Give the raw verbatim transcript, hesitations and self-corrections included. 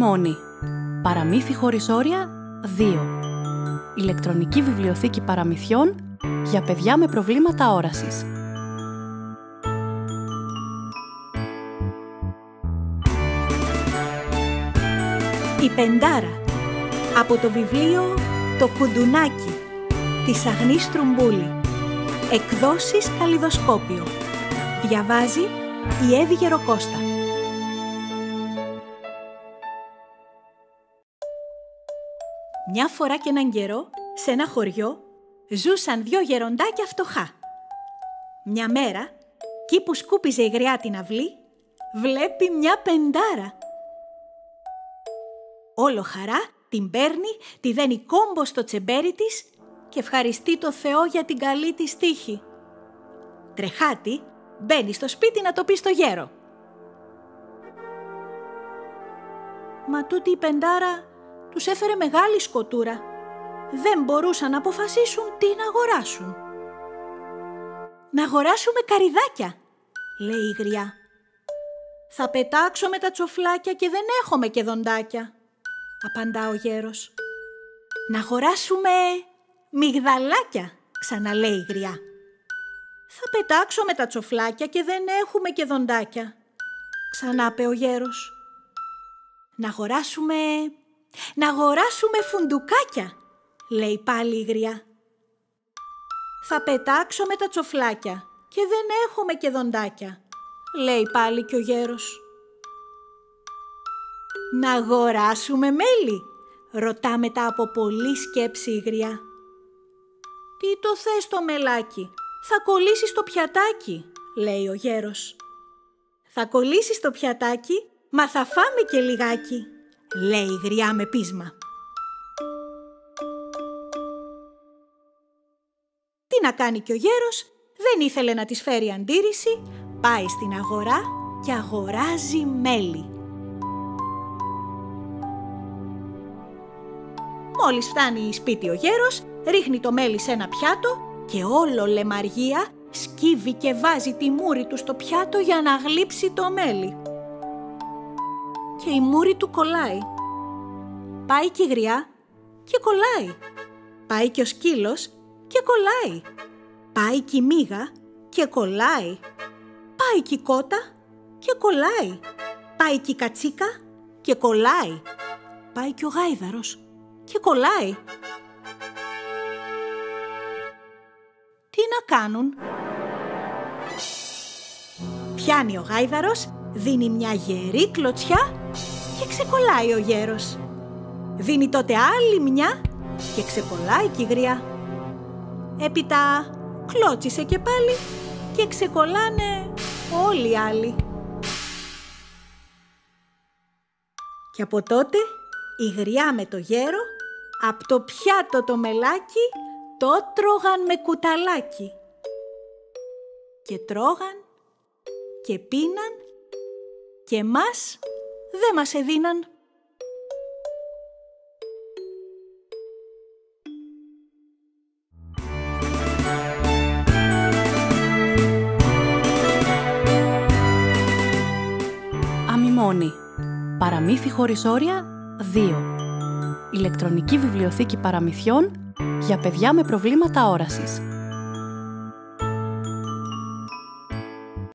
Αμιμόνη. Παραμύθι χωρίς όρια δύο. Ηλεκτρονική βιβλιοθήκη παραμυθιών για παιδιά με προβλήματα όρασης. Η Πεντάρα. Από το βιβλίο «Το Κουντουνάκι» της Αγνής Τρουμπούλη. Εκδόσεις Καλλιδοσκόπιο. Διαβάζει η Εύη Γεροκώστα. Μια φορά και έναν καιρό, σε ένα χωριό, ζούσαν δυο γεροντάκια φτωχά. Μια μέρα, εκεί που σκούπιζε η γριά την αυλή, βλέπει μια πεντάρα. Όλο χαρά την παίρνει, τη δένει κόμπο στο τσεμπέρι της και ευχαριστεί το Θεό για την καλή της τύχη. Τρεχάτη μπαίνει στο σπίτι να το πει στο γέρο. Μα τούτη η πεντάρα τους έφερε μεγάλη σκοτούρα. Δεν μπορούσαν να αποφασίσουν τι να αγοράσουν. «Να αγοράσουμε καρυδάκια», λέει η γριά. «Θα πετάξω με τα τσοφλάκια και δεν έχουμε και δοντάκια», απαντά ο γέρος. «Να αγοράσουμε μυγδαλάκια», ξαναλέει η γριά. «Θα πετάξω με τα τσοφλάκια και δεν έχουμε και δοντάκια», ξανάπε ο γέρος. «Να αγοράσουμε... να αγοράσουμε φουντουκάκια», λέει πάλι η γριά. «Θα πετάξω με τα τσοφλάκια και δεν έχουμε και δοντάκια», λέει πάλι και ο γέρος. «Να αγοράσουμε μέλι», ρωτά μετά από πολλή σκέψη η γριά. «Τι το θες το μελάκι, θα κολλήσεις το πιατάκι», λέει ο γέρος. «Θα κολλήσεις το πιατάκι, μα θα φάμε και λιγάκι», λέει η γριά με πείσμα. Τι να κάνει και ο γέρος, δεν ήθελε να της φέρει αντίρρηση, πάει στην αγορά και αγοράζει μέλι. Μόλις φτάνει σπίτι ο γέρος, ρίχνει το μέλι σε ένα πιάτο και όλο λεμαργία σκύβει και βάζει τη μούρη του στο πιάτο για να γλύψει το μέλι. Και η μούρη του κολλάει. Πάει και η γριά και κολλάει. Πάει και ο σκύλος και κολλάει. Πάει και η μύγα και κολλάει. Πάει και η κότα και κολλάει. Πάει και η κατσίκα και κολλάει. Πάει και ο γάιδαρος και κολλάει. Τι να κάνουν? Πιάνει ο γάιδαρος, δίνει μια γερή κλωτσιά και ξεκολλάει ο γέρος. Δίνει τότε άλλη μια και ξεκολλάει και η γριά. Έπειτα κλώτσισε και πάλι και ξεκολλάνε όλοι οι άλλοι. Και από τότε η γριά με το γέρο απ' το πιάτο το μελάκι το τρώγαν με κουταλάκι. Και τρώγαν και πίναν και μας δεν μας εδίναν. Αμιμόνη. Παραμύθι χωρίς όρια δύο. Ηλεκτρονική βιβλιοθήκη παραμυθιών για παιδιά με προβλήματα όρασης.